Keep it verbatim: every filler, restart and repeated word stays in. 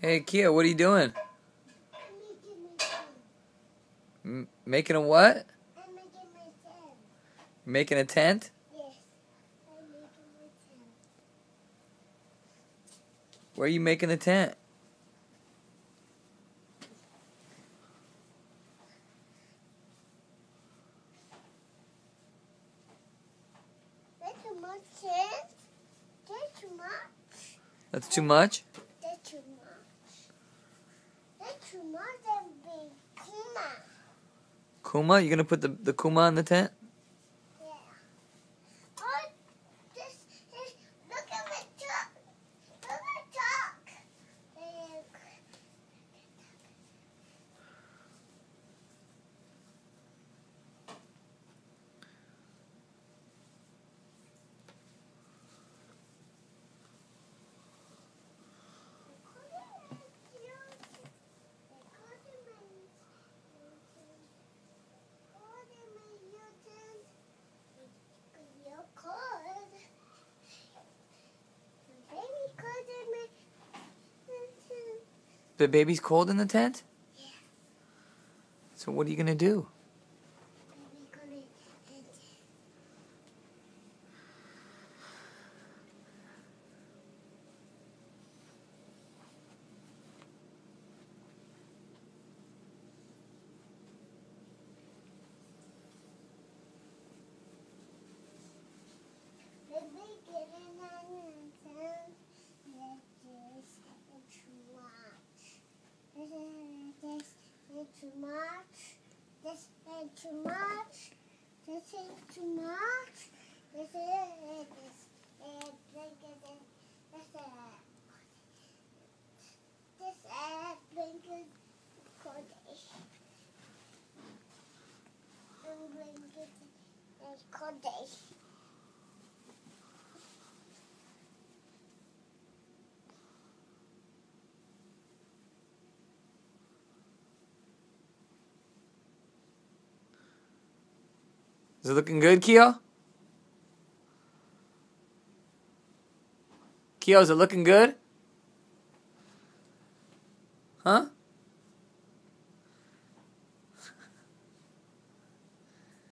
Hey, Kia, what are you doing? M making a what? I'm making my tent. Making a tent? Yes, I'm making my tent. Where are you making the tent? That's too much tent. That's too much. That's too much? That's too much. That's too much and big kuma. Kuma? You gonna put the, the kuma in the tent? Yeah. Oh, this, this, look at my truck. Look at my truck. Look. The baby's cold in the tent? Yeah. So what are you gonna do? Too much. This ain't too much. This ain't too much. This is this and blanket. This this and blanket. Cottage. And blanket and cottage. Is it looking good, Keo? Keo, is it looking good? Huh?